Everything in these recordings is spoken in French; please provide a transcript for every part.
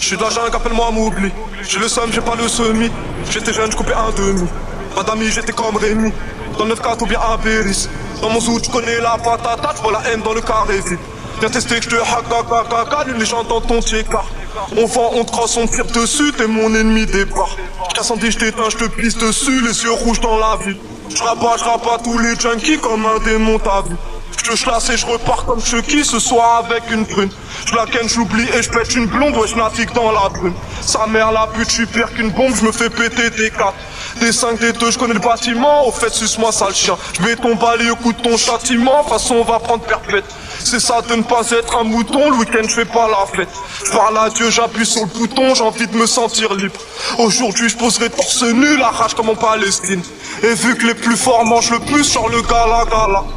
Je suis de la jungle, appelle-moi Mougli. J'ai le seum, j'ai pas le semi. J'étais jeune, je coupais un demi. Pas d'amis, j'étais comme Rémi. Dans le 9-4 ou bien à Béris. Dans mon zoo, tu connais la patata, tu vois la haine dans le carré vide. Viens tester que je te hack, une légende dans ton tiécar. On vend, on te crosse, on tire dessus, t'es mon ennemi départ. J't'incendie, j't'éteins, j'te pisse dessus, les yeux rouges dans la ville. J'rabats tous les junkies comme un démon t'as vu. Je chlasse et je repars comme Chucky ce soir avec une prune. Je la ken, j'oublie et je pète une blonde, ouais je navigue dans la brune. Sa mère la pute, je suis pire qu'une bombe, je me fais péter des 4. Des 5, des 2, je connais le bâtiment, au fait suce-moi sale chien. Je vais ton balai au coup de ton châtiment, façon on va prendre perpète. C'est ça de ne pas être un mouton, le week-end je fais pas la fête. Je parle à Dieu, j'appuie sur le bouton, j'ai envie de me sentir libre. Aujourd'hui je poserai torse nu, la rage comme en Palestine. Et vu que les plus forts mangent le plus sur le gala.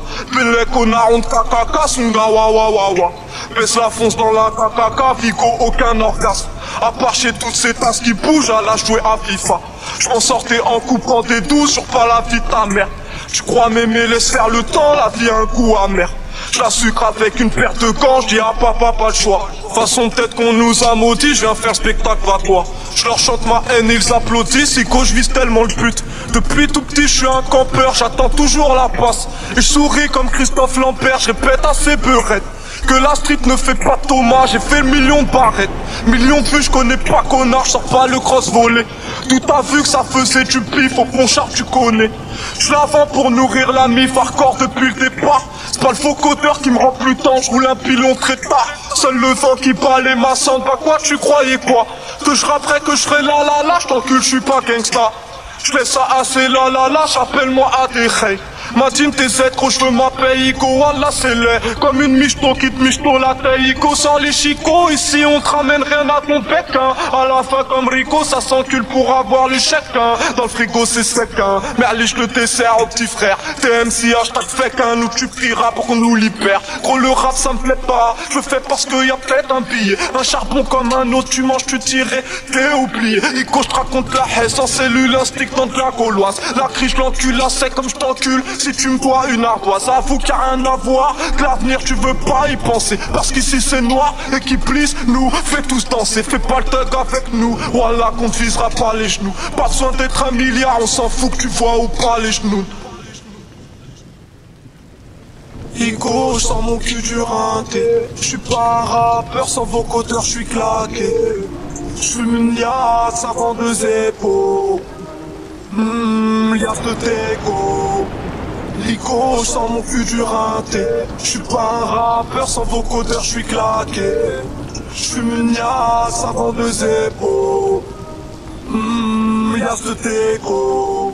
Les connards ont de kakaka, sunga wa wa wa wa. Baisse la fonce dans la kakaka, Vigo aucun orgasme. À part chez toutes ces tasses qui bougent, à la jouer à FIFA. Je m'en sortais en coupant des 12 sur pas la vie de ta mère. Tu crois m'aimer, laisse faire le temps, la vie a un goût amer. Je la sucre avec une paire de gants, je dis à papa pas le choix. Façon peut-être qu'on nous a maudits, je viens faire spectacle à toi. Je leur chante ma haine, ils applaudissent, Ico je vise tellement le but. Depuis tout petit je suis un campeur, j'attends toujours la passe. Et je souris comme Christophe Lambert, je répète à ces beurettes que la street ne fait pas Thomas, j'ai fait le million de barrettes. Million de vues, je connais pas connard, je sors pas le cross volé. Tout a vu que ça faisait du pif, au ponchard tu connais. Je la vends pour nourrir la mif hardcore depuis le départ. C'est pas le faux codeur qui me rend plus temps, je roule un pilon très tard. Seul le vent qui balait ma cendre, bah quoi tu croyais quoi? Que je rapperais que je serais là, je t'encule, je suis pas gangsta. Je laisse ça assez là, j'appelle-moi à des règles. Ma team tes gros je veux ma paye, Ico, wallah c'est laid. Comme une michto qui te michto la taille, Ico sans les chicots. Ici on te ramène rien à ton bec, hein. À la fin comme Rico, ça s'encule pour avoir le chèque, hein. Dans le frigo c'est sec, hein. Mais allez je le dessert au petit frère. TMC hashtag fake, hein. Nous tu prieras pour qu'on nous libère. Gros le rap ça me plaît pas, je le fais parce que y a peut-être un billet. Un charbon comme un autre, tu manges, tu tirais, t'es oublié. Ico je te raconte la haine, sans cellule, un stick dans de la gauloise. La crise je l'encule, la sec comme je t'encule. Si tu me vois une ardoise, avoue qu'il n'y a rien à voir. Que l'avenir tu veux pas y penser. Parce qu'ici c'est noir et qui plisse nous fait tous danser. Fais pas le thug avec nous, voilà qu'on te visera pas les genoux. Pas besoin d'être un milliard, on s'en fout que tu vois ou pas les genoux. Ico, je sens mon cul du rinté. Je suis pas un rappeur, sans vocodeur je suis claqué. Je fume une liasse avant 2 épaules. Liasse de dégo. Ico, je sens mon cul du rinté. Je suis pas un rappeur, sans vocodeur je suis claqué. Je fume une liasse avant 2 épaules. Liasse de dégo.